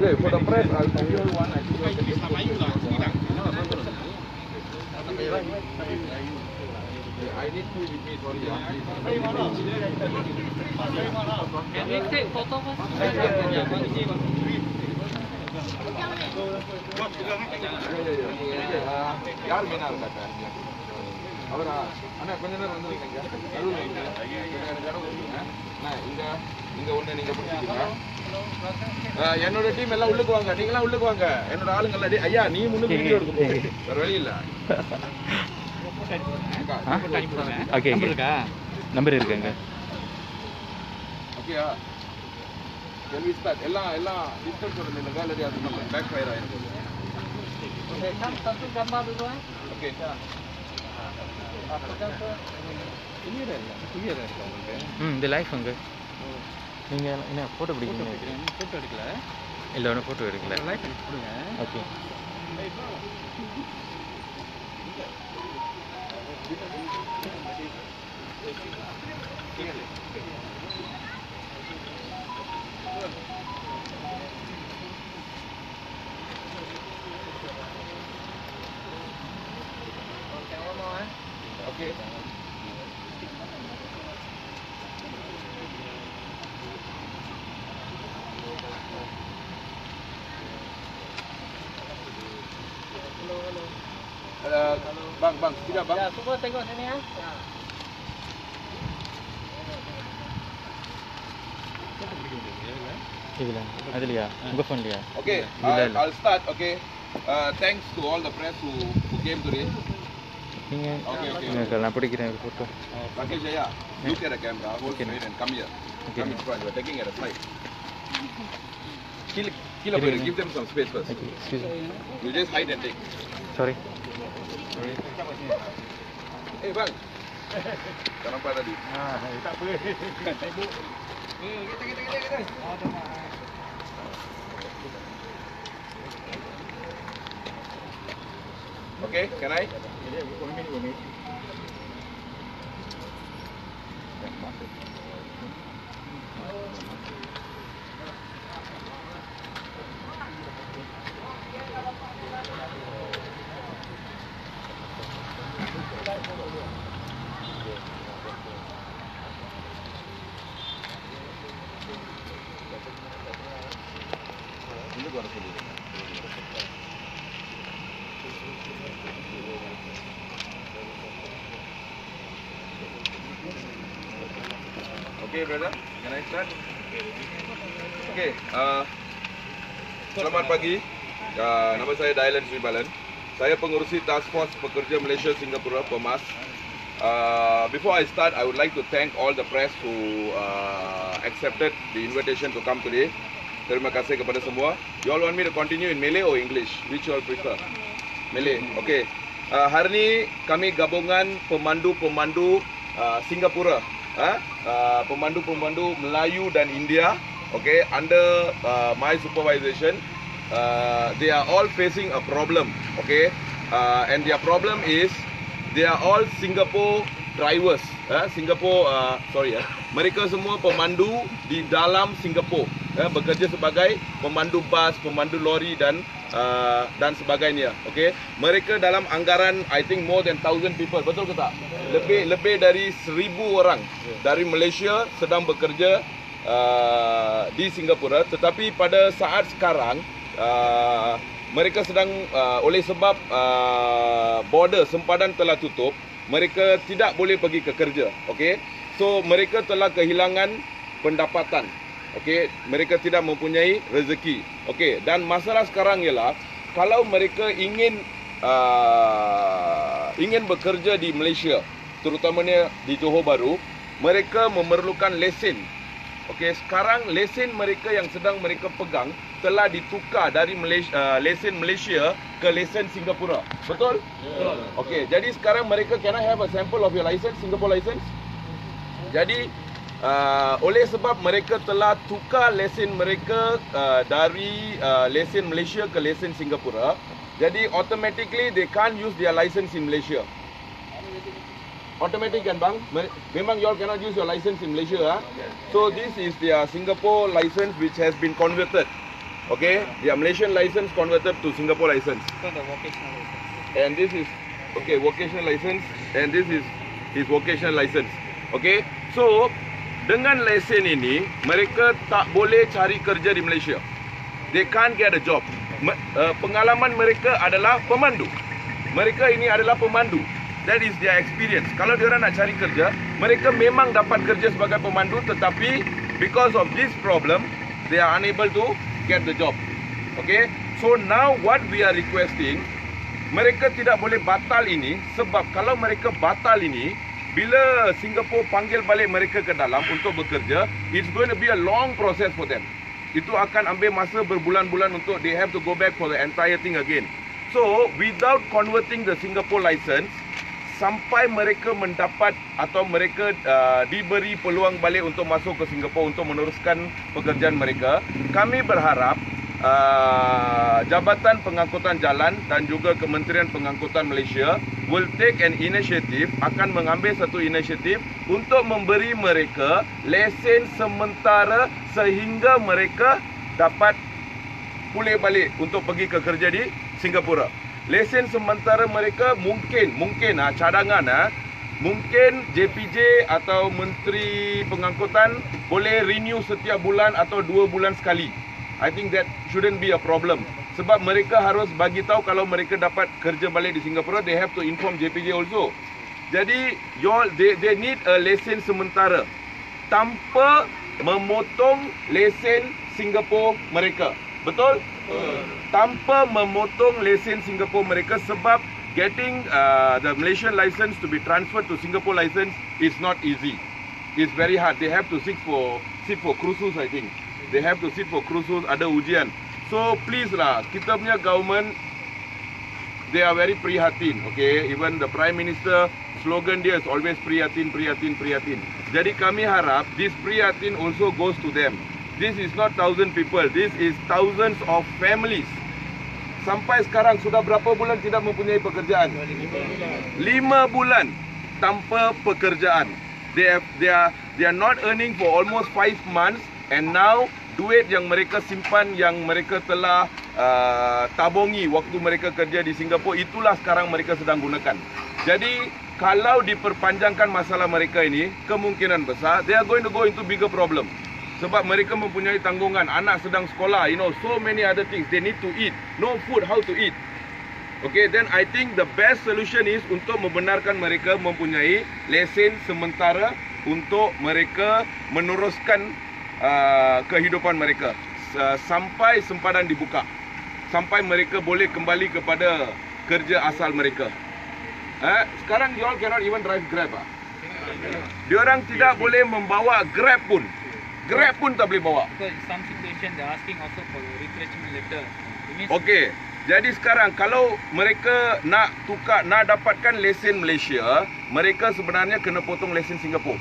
Okay, for the press, I'll give you one. I think I need to with me, sorry. Can we take photo first? யார் மீனா இருந்தாங்க அவரா அண்ணா கொஞ்ச நேரம் வந்துருக்கீங்க இங்க ஒண்ணு நீங்க பிடிச்சிக்கீங்க என்னோட டீம் எல்லாம் உள்ளுக்கு வாங்க நீங்களாம் உள்ளுக்கு வாங்க என்னோட ஆளுங்க எல்லாம் ஐயா நீ முன்னுக்கு வீடியோ எடுக்க போறீங்க வேற வழி இல்ல ஓகே நம்பர் இருக்குங்க ஓகேயா Can we start? எல்லாம் டிஸ்டன்ஸ் ஓட நில்லுங்க அல்லது அது நம்ம பேக் ஃபயர் ஆயிடும் ஓகே சத்து கம்மா dulu ஓகே இந்த லைஃப் அங்க நீங்க என்ன போட்டோ பிடிக்கிறீங்க போட்டோ எடுக்கல இல்ல ஒண்ணு போட்டோ எடுக்கல லைஃப் எடுங்க okay Okay. Bang, tidak bang. Ya, cuba tengok sini ya. Okay, I'll start. Okay. Thanks to all the press who came today. Okay. நான் பிடிக்கிறேன் photo. Rakesh Jaya, look at the camera, hold straight and come here. Come in front. We're taking at a side. Kill up here. Give them some space first. Okay, excuse me. You just hide and take. Sorry. Hey bang. Jangan nampak tadi. Tak apa. Ibu. Kita. Okay, can I? Okay, brother. Can I start? Okay. Selamat pagi. Nama saya Dylan Sri Balan. Saya pengurusi Task Force Pekerja Malaysia Singapura (PEMAS). Before I start, I would like to thank all the press who accepted the invitation to come today. Terima kasih kepada semua. You all want me to continue in Malay or English? Which you all prefer? Malay. Okay. Hari ini kami gabungan pemandu-pemandu Singapura. Pemandu-pemandu Melayu dan India, okay, under my supervision. They are all facing a problem, okay, and their problem is they are all Singapore drivers, mereka semua pemandu di dalam Singapura, bekerja sebagai pemandu bas, pemandu lori dan sebagainya, okay. Mereka dalam anggaran I think more than 1,000 people, betul ke tak? Lebih dari 1,000 orang dari Malaysia sedang bekerja di Singapura, tetapi pada saat sekarang mereka sedang oleh sebab border sempadan telah tutup, mereka tidak boleh pergi ke kerja, okey. So mereka telah kehilangan pendapatan, okey. Mereka tidak mempunyai rezeki, okey. Dan masalah sekarang ialah kalau mereka ingin bekerja di Malaysia, terutamanya di Johor Bahru, mereka memerlukan lesen. Okey, sekarang lesen mereka yang sedang mereka pegang telah ditukar dari lesen Malaysia ke lesen Singapura. Betul? Betul. Okey, jadi sekarang mereka, can I have a sample of your license, Singapore license? Jadi oleh sebab mereka telah tukar lesen mereka dari lesen Malaysia ke lesen Singapura, jadi automatically they can't use their license in Malaysia. Automatic kan bang? Memang you all cannot use your license in Malaysia, huh? So this is their Singapore license which has been converted. Okay, their Malaysian license converted to Singapore license. So the vocational license. And this is okay, vocational license, and this is his vocational license. Okay, so dengan lesen ini mereka tak boleh cari kerja di Malaysia. They can't get a job. Pengalaman mereka adalah pemandu. Mereka ini adalah pemandu. That is their experience. Kalau diorang nak cari kerja, mereka memang dapat kerja sebagai pemandu, tetapi because of this problem, they are unable to get the job. Okay, so now what we are requesting, mereka tidak boleh batal ini, sebab kalau mereka batal ini, bila Singapore panggil balik mereka ke dalam untuk bekerja, it's going to be a long process for them. Itu akan ambil masa berbulan-bulan untuk they have to go back for the entire thing again. So without converting the Singapore license, sampai mereka mendapat atau mereka diberi peluang balik untuk masuk ke Singapura untuk meneruskan pekerjaan mereka, kami berharap Jabatan Pengangkutan Jalan dan juga Kementerian Pengangkutan Malaysia will take an initiative, akan mengambil satu inisiatif untuk memberi mereka lesen sementara sehingga mereka dapat pulih balik untuk pergi ke kerja di Singapura. Lesen sementara mereka mungkin cadangan mungkin JPJ atau Menteri Pengangkutan boleh renew setiap bulan atau 2 bulan sekali. I think that shouldn't be a problem. Sebab mereka harus bagi tahu kalau mereka dapat kerja balik di Singapura, they have to inform JPJ also. Jadi they need a lesen sementara tanpa memotong lesen Singapura mereka. Betul? Tanpa memotong lesen Singapura mereka, sebab getting the Malaysian license to be transferred to Singapore license is not easy. It's very hard. They have to sit for kursus, I think. They have to sit for kursus, ada ujian. So please lah, kita punya government, they are very prihatin. Okay, even the Prime Minister slogan dia is always prihatin, prihatin, prihatin. Jadi kami harap this prihatin also goes to them. This is not 1,000 people. This is thousands of families. Sampai sekarang sudah berapa bulan tidak mempunyai pekerjaan? 5 bulan tanpa pekerjaan. They are not earning for almost 5 months, and now duit yang mereka simpan, yang mereka telah tabungi waktu mereka kerja di Singapura, itulah sekarang mereka sedang gunakan. Jadi kalau diperpanjangkan masalah mereka ini, kemungkinan besar they are going to go into bigger problem. Sebab mereka mempunyai tanggungan, anak sedang sekolah, so many other things they need to eat. No food, how to eat? Okay, then I think the best solution is untuk membenarkan mereka mempunyai lesen sementara untuk mereka meneruskan kehidupan mereka sampai sempadan dibuka, sampai mereka boleh kembali kepada kerja asal mereka. Sekarang you all cannot even drive Grab. Diorang tidak boleh membawa Grab pun. Grab pun tak boleh bawa. Because in some situation they are asking also for a retrenchment letter. Okey, jadi sekarang kalau mereka nak dapatkan lesen Malaysia, mereka sebenarnya kena potong lesen Singapura.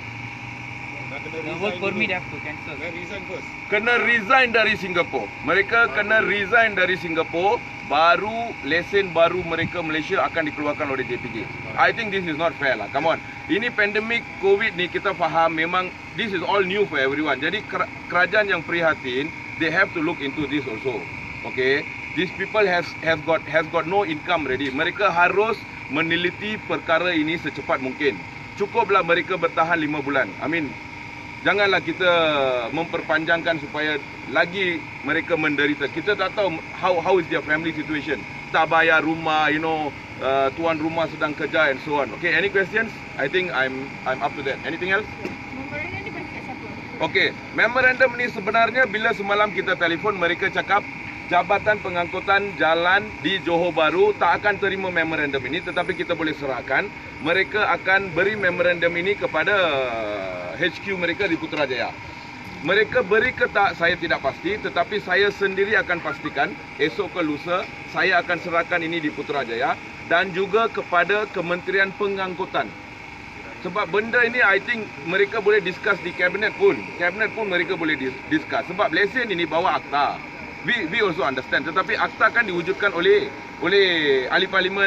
The work permit have to cancel. Resign first. Kena resign dari Singapura. Mereka kena resign dari Singapura, baru lesen baru mereka Malaysia akan dikeluarkan oleh JPJ. I think this is not fair lah. Come on. Ini pandemik COVID ni kita faham, memang this is all new for everyone. Jadi kerajaan yang prihatin, they have to look into this also. Okay, these people has got no income already. Mereka harus meneliti perkara ini secepat mungkin. Cukuplah mereka bertahan 5 bulan. I mean, janganlah kita memperpanjangkan supaya lagi mereka menderita. Kita tak tahu how is their family situation. Tak bayar rumah, tuan rumah sedang kerja and so on. Okay, any questions? I think I'm up to that. Anything else? Memorandum ni bagi kat siapa? Okay, memorandum ni sebenarnya bila semalam kita telefon, mereka cakap Jabatan Pengangkutan Jalan di Johor Bahru tak akan terima memorandum ini, tetapi kita boleh serahkan. Mereka akan beri memorandum ini kepada HQ mereka di Putrajaya. Mereka beri ke tak, saya tidak pasti, tetapi saya sendiri akan pastikan esok ke lusa saya akan serahkan ini di Putrajaya dan juga kepada Kementerian Pengangkutan. Sebab benda ini I think mereka boleh discuss di kabinet pun. Kabinet pun mereka boleh discuss. Sebab lesen ini bawa akta. We also understand. Tetapi akta kan diwujudkan oleh ahli parlimen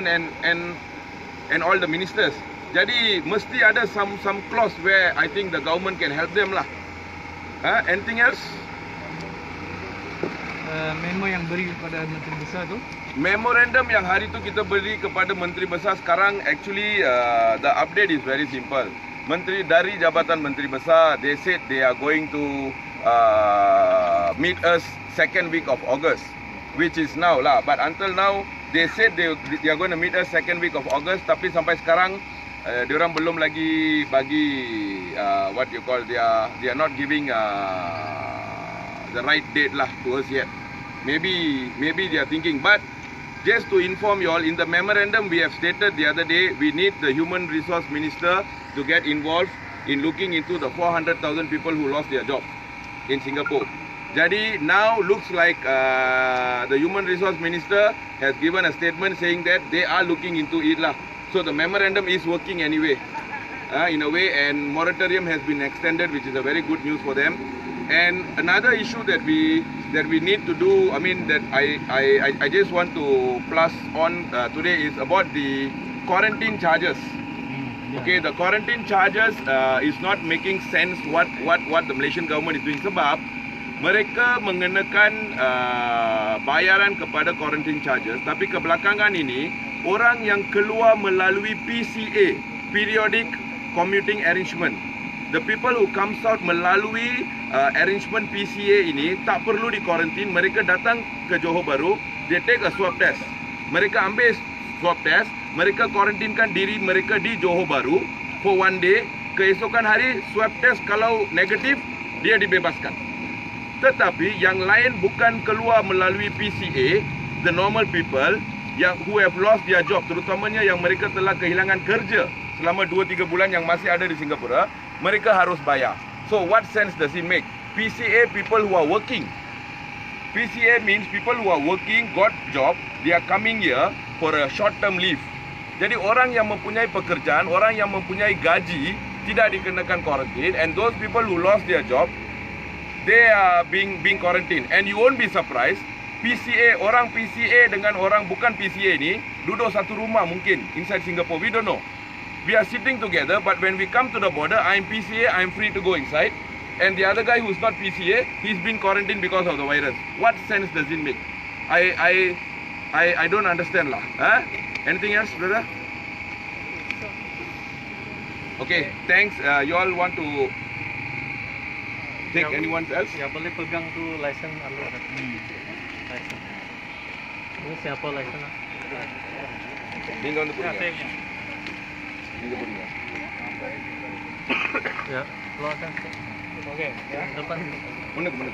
and all the ministers. Jadi mesti ada some clause where I think the government can help them lah. Anything else? memo yang beri kepada Menteri Besar tu. Memorandum yang hari tu kita beri kepada Menteri Besar sekarang actually the update is very simple. Menteri dari Jabatan Menteri Besar, they said they are going to meet us second week of August, which is now lah. But until now, they said they are going to meet us second week of August. Tapi sampai sekarang, diorang belum lagi bagi what you call they are not giving the right date lah to us yet. Maybe they are thinking, but just to inform you all, in the memorandum we have stated the other day, we need the Human Resource Minister to get involved in looking into the 400,000 people who lost their job in Singapore. Jadi now looks like the Human Resource Minister has given a statement saying that they are looking into it lah. So the memorandum is working anyway, in a way, and moratorium has been extended, which is a very good news for them. And another issue that we need to do, I mean that I just want to plus on today is about the quarantine charges. Okay, the quarantine charges is not making sense what the Malaysian government is doing, sebab mereka mengenakan bayaran kepada quarantine charges, tapi kebelakangan ini orang yang keluar melalui PCA, periodic commuting arrangement, the people who comes out melalui arrangement PCA ini tak perlu di quarantine. Mereka datang ke Johor Bahru, they take a swab test, mereka ambil swab test, mereka quarantinekan diri mereka di Johor Bahru for 1 day. Keesokan hari swab test kalau negatif, dia dibebaskan. Tetapi yang lain bukan keluar melalui PCA, the normal people yang who have lost their job, terutamanya yang mereka telah kehilangan kerja selama 2-3 bulan yang masih ada di Singapura, mereka harus bayar. So what sense does it make? PCA, people who are working. PCA means people who are working, got job, they are coming here for a short term leave. Jadi orang yang mempunyai pekerjaan, orang yang mempunyai gaji tidak dikenakan quarantine, and those people who lost their job, they are being quarantined. And you won't be surprised, PCA, orang PCA dengan orang bukan PCA ni duduk satu rumah mungkin inside Singapore. We don't know. We are sitting together, but when we come to the border, I am PCA, I am free to go inside, and the other guy who is not PCA, he's been quarantined because of the virus. What sense does it make? I don't understand lah. Huh? Anything else, brother? Okay, thanks. You all want to take anyone else? Yang boleh pegang tu license Allah. License. Ini siapa license? Tinggal untuk punya. Tinggal punya. Ya, keluarkan. Okey, ya. Depan. Mana tu?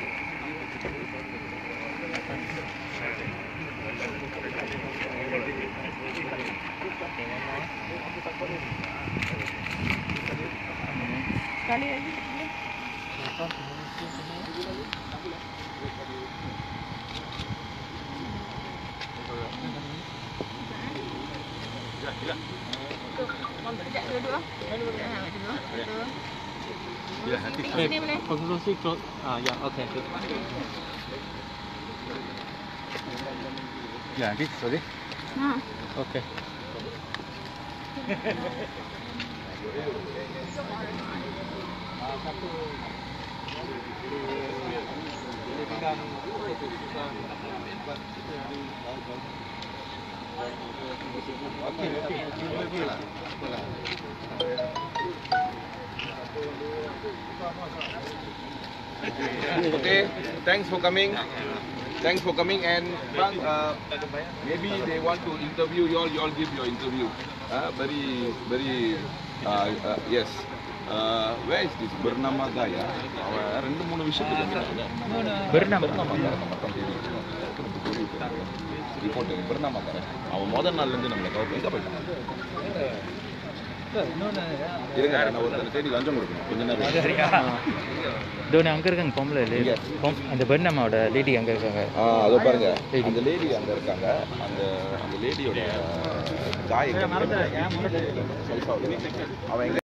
Sekali lagi. Sekejap duduk ah. Ya, nanti. Sini boleh. Pengelusi close. Ya, okey. Ya, nanti sorry. Okey. Okay, thanks for coming. Thanks for coming, and bang, maybe they want to interview you all give your interview. Very yes. Where is this Bernama Gaya? Rendu மூணு விஷயத்துக்கு Bernama report Bernama Gaya. அவன் முதல் நாள்ல இருந்து நம்மள கவர் எங்க போயிட்டான்? இருங்க, நான் ஒரு தேடி லஞ்சம் கொடுக்கணும். கொஞ்ச நேரம். Dona அங்க இருக்காங்க பொம்பளை லேடி. அந்த பெர்னாமாவோட லேடி அங்க இருக்காங்க. அதோ பாருங்க. அந்த லேடி அங்க இருக்காங்க. அந்த லேடியோட காய் அவன்